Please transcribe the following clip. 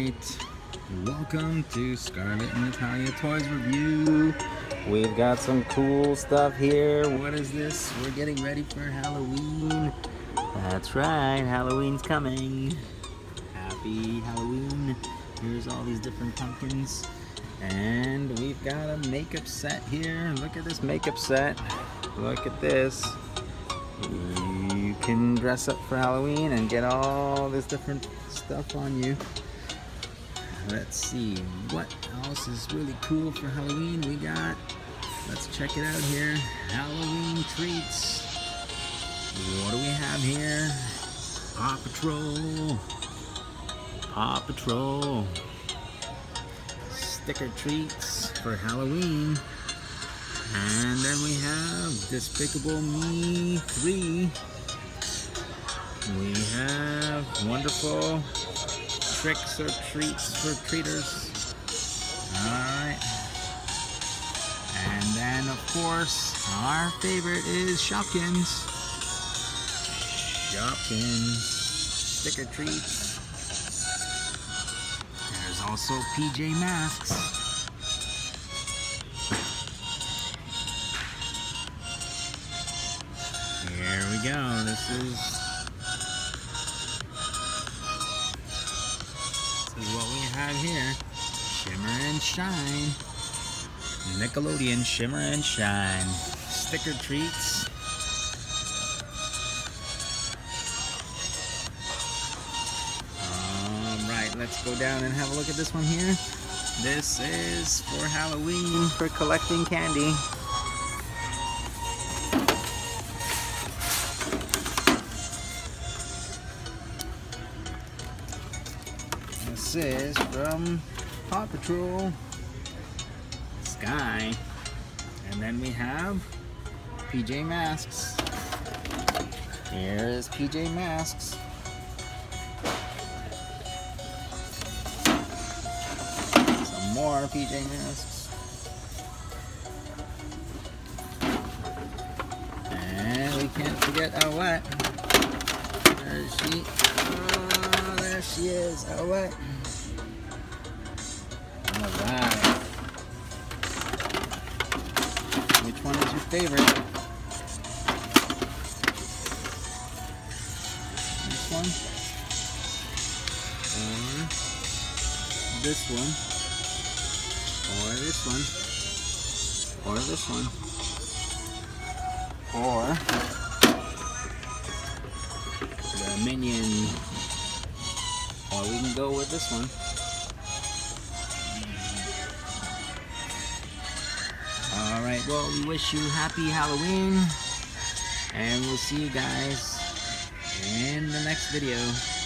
Alright, welcome to Scarlett and Natalia Toys Review. We've got some cool stuff here. What is this? We're getting ready for Halloween. That's right, Halloween's coming. Happy Halloween. Here's all these different pumpkins. And we've got a makeup set here. Look at this makeup set. Look at this. You can dress up for Halloween and get all this different stuff on you. Let's see what else is really cool for Halloween we got. Let's check it out here. Halloween treats. What do we have here? Paw Patrol. Paw Patrol. Sticker treats for Halloween. And then we have Despicable Me 3. We have wonderful tricks or treats for treaters. Alright. And then of course our favorite is Shopkins. Shopkins sticker treats. There's also PJ Masks. Here we go. This is what we have here. Shimmer and Shine. Nickelodeon Shimmer and Shine. Sticker treats. Alright, let's go down and have a look at this one here. This is for Halloween for collecting candy. This is from Paw Patrol, Sky, and then we have PJ Masks. Here is PJ Masks. Some more PJ Masks. And we can't forget Owlette. There's she. Oh, there she is, Owlette. Alright. Which one is your favorite? This one? Or this one? Or this one? Or this one? Or the Minion? Or we can go with this one. Alright, well, we wish you happy Halloween, and we'll see you guys in the next video.